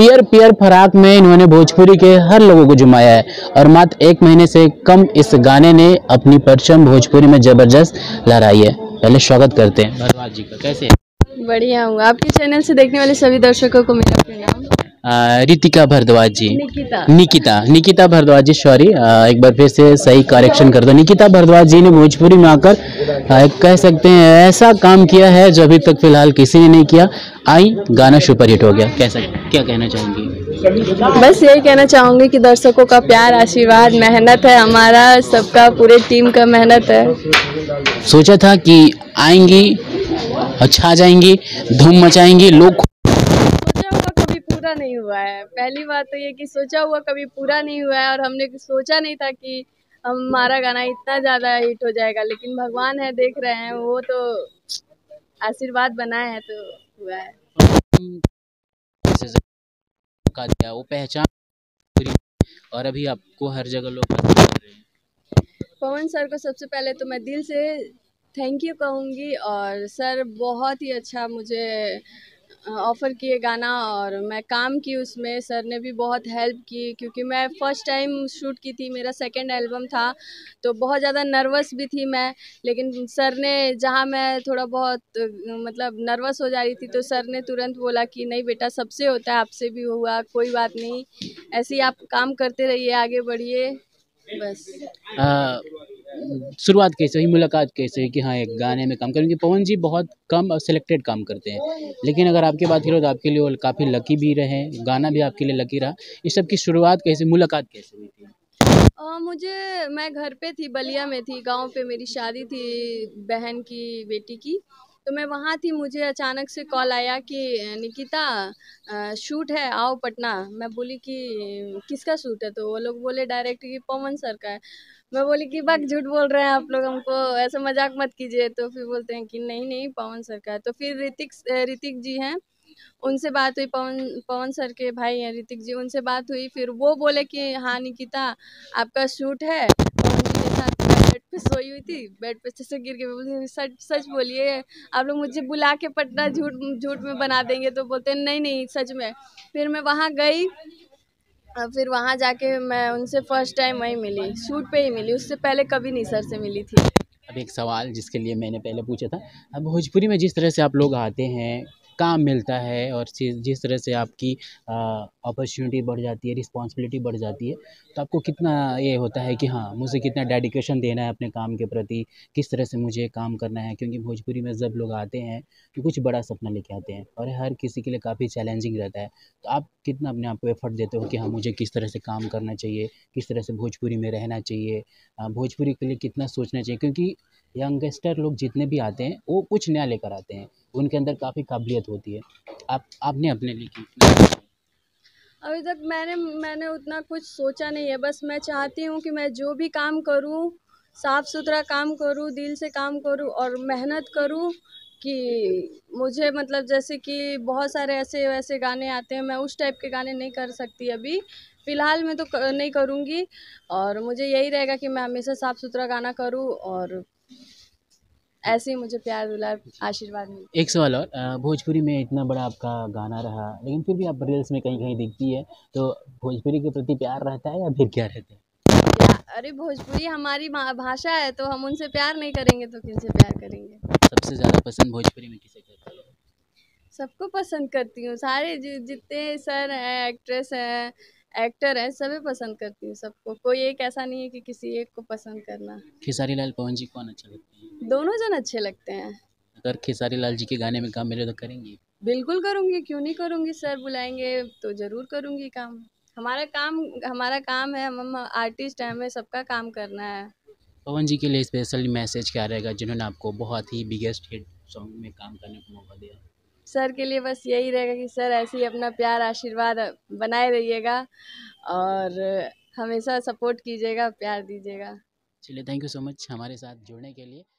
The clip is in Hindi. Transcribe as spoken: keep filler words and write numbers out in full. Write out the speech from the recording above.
पियर पियर फराक में इन्होंने भोजपुरी के हर लोगों को जुमाया है और मात्र एक महीने से कम इस गाने ने अपनी परचम भोजपुरी में जबरदस्त लहराई है। पहले स्वागत करते हैं भारद्वाज जी का, कैसे हैं? बढ़िया हूँ। आपके चैनल से देखने वाले सभी दर्शकों को मेरा प्रणाम। रितिका भारद्वाज जी, निकिता निकिता निकिता भारद्वाज जी, सॉरी, एक बार फिर से सही करेक्शन कर दो। निकिता भारद्वाज जी ने भोजपुरी में आकर कह सकते हैं ऐसा काम किया है जो अभी तक फिलहाल किसी ने नहीं किया। आई गाना सुपर हिट हो गया, कैसा, क्या कहना चाहेंगी? बस यही कहना चाहूँगी कि दर्शकों का प्यार, आशीर्वाद, मेहनत है, हमारा सबका पूरे टीम का मेहनत है। सोचा था कि आएंगी, अच्छा जाएंगी, धूम मचाएंगी, लोग पूरा नहीं हुआ है। पहली बात तो ये कि सोचा हुआ कभी पूरा नहीं हुआ है और हमने सोचा नहीं था कि हमारा गाना इतना ज़्यादा हिट हो जाएगा, लेकिन भगवान है, देख रहे हैं, वो तो आशीर्वाद बनाए हैं तो हुआ है। दिया वो पहचान और अभी आपको हर जगह लोग पसंद कर रहे हैं। पवन सर को सबसे पहले तो मैं दिल से थैंक यू कहूँगी और सर बहुत ही अच्छा मुझे ऑफ़र किए गाना और मैं काम की उसमें। सर ने भी बहुत हेल्प की क्योंकि मैं फ़र्स्ट टाइम शूट की थी, मेरा सेकंड एल्बम था, तो बहुत ज़्यादा नर्वस भी थी मैं। लेकिन सर ने, जहाँ मैं थोड़ा बहुत मतलब नर्वस हो जा रही थी, तो सर ने तुरंत बोला कि नहीं बेटा, सबसे होता है, आपसे भी हुआ, कोई बात नहीं, ऐसे ही आप काम करते रहिए, आगे बढ़िए, बस। आ, शुरुआत कैसे हुई, मुलाकात कैसे हुई कि हाँ एक गाने में काम करेंगे? पवन जी बहुत कम और सिलेक्टेड काम करते हैं, लेकिन अगर आपकी बात करो तो आपके लिए वो काफ़ी लकी भी रहे, गाना भी आपके लिए लकी रहा। इस सब की शुरुआत कैसे, मुलाकात कैसे हुई थी? आ, मुझे, मैं घर पे थी, बलिया में थी, गांव पे मेरी शादी थी बहन की बेटी की, तो मैं वहाँ थी। मुझे अचानक से कॉल आया कि निकिता शूट है, आओ पटना। मैं बोली कि किसका शूट है? तो वो लोग बोले डायरेक्ट कि पवन सर का है। मैं बोली कि बक, झूठ बोल रहे हैं आप लोग, हमको ऐसे मजाक मत कीजिए। तो फिर बोलते हैं कि नहीं नहीं, पवन सर का है। तो फिर ऋतिक ऋतिक जी हैं, उनसे बात हुई, पवन पवन सर के भाई हैं ऋतिक जी, उनसे बात हुई। फिर वो बोले कि हाँ निकिता, आपका शूट है। पवन जी के साथ मैं बेड पे सोई हुई थी, बेड पे से गिर के बोली सच सच बोलिए, आप लोग मुझे बुला के पटना झूठ झूठ में बना देंगे? तो बोलते हैं नहीं नहीं, सच में। फिर मैं वहाँ गई, फिर वहाँ जाके मैं उनसे फर्स्ट टाइम वहीं मिली, शूट पे ही मिली, उससे पहले कभी नहीं सर से मिली थी। अब एक सवाल जिसके लिए मैंने पहले पूछा था, अब भोजपुरी में जिस तरह से आप लोग आते हैं, काम मिलता है और जिस तरह से आपकी अपॉर्चुनिटी बढ़ जाती है, रिस्पॉन्सिबिलिटी बढ़ जाती है, तो आपको कितना ये होता है कि हाँ मुझे कितना डेडिकेशन देना है अपने काम के प्रति, किस तरह से मुझे काम करना है? क्योंकि भोजपुरी में जब लोग आते हैं तो कुछ बड़ा सपना लेके आते हैं और हर किसी के लिए काफ़ी चैलेंजिंग रहता है, तो आप कितना अपने आप को एफर्ट देते हो कि हाँ मुझे किस तरह से काम करना चाहिए, किस तरह से भोजपुरी में रहना चाहिए, भोजपुरी के लिए कितना सोचना चाहिए? क्योंकि यंगस्टर लोग जितने भी आते हैं वो कुछ नया लेकर आते हैं, उनके अंदर काफ़ी काबिलियत होती है। आप आपने अपने लिए कितना? अभी तक मैंने मैंने उतना कुछ सोचा नहीं है। बस मैं चाहती हूँ कि मैं जो भी काम करूँ, साफ़ सुथरा काम करूँ, दिल से काम करूँ और मेहनत करूँ कि मुझे, मतलब जैसे कि बहुत सारे ऐसे वैसे गाने आते हैं, मैं उस टाइप के गाने नहीं कर सकती अभी फ़िलहाल में, तो नहीं करूँगी। और मुझे यही रहेगा कि मैं हमेशा साफ़ सुथरा गाना करूँ और ऐसे ही मुझे प्यार दुलार आशीर्वाद मिले। एक सवाल और, भोजपुरी में इतना बड़ा आपका गाना रहा, लेकिन फिर भी आप रील्स में कहीं कहीं दिखती है, तो भोजपुरी के प्रति प्यार रहता है या फिर क्या रहता है? अरे भोजपुरी हमारी भाषा है, तो हम उनसे प्यार नहीं करेंगे तो किनसे प्यार करेंगे? सबसे ज़्यादा पसंद भोजपुरी में किसे करती है? सबको पसंद करती हूँ, सारे जितने सर हैं, एक्ट्रेस हैं, एक्टर हैं, सभी पसंद करती हूँ सबको। कोई एक ऐसा नहीं है कि किसी एक को पसंद करना। खेसारी लाल, पवन जी कौन अच्छा लगते हैं? दोनों जन अच्छे लगते हैं। अगर खेसारी लाल जी के गाने में काम मिले तो करेंगी? बिल्कुल करूँगी, क्यों नहीं करूँगी, सर बुलाएंगे तो ज़रूर करूँगी काम। हमारा काम हमारा काम है, हम आर्टिस्ट हैं, हमें सबका काम करना है। पवन जी के लिए स्पेशल मैसेज क्या रहेगा जिन्होंने आपको बहुत ही बिगेस्ट हिट सॉन्ग में काम करने का मौका दिया? सर के लिए बस यही रहेगा कि सर ऐसे ही अपना प्यार आशीर्वाद बनाए रहिएगा और हमेशा सपोर्ट कीजिएगा, प्यार दीजिएगा। चलिए, थैंक यू सो मच हमारे साथ जुड़ने के लिए।